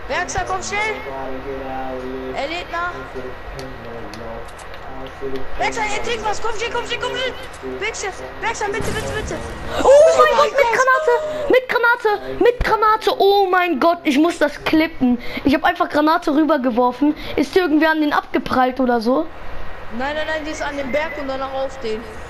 Werkstatt, komm schnell. Er lädt nach. Werkstatt, er trinkt was. Komm schnell, komm schnell, komm schnell. Werkstatt, bitte, bitte, bitte. Oh mein Gott, mit Granate. Mit Granate. Mit Granate. Oh mein Gott, ich muss das klippen. Ich habe einfach Granate rübergeworfen. Ist irgendwer an den abgeprallt oder so? Nein, nein, nein, die ist an dem Berg und danach auf den.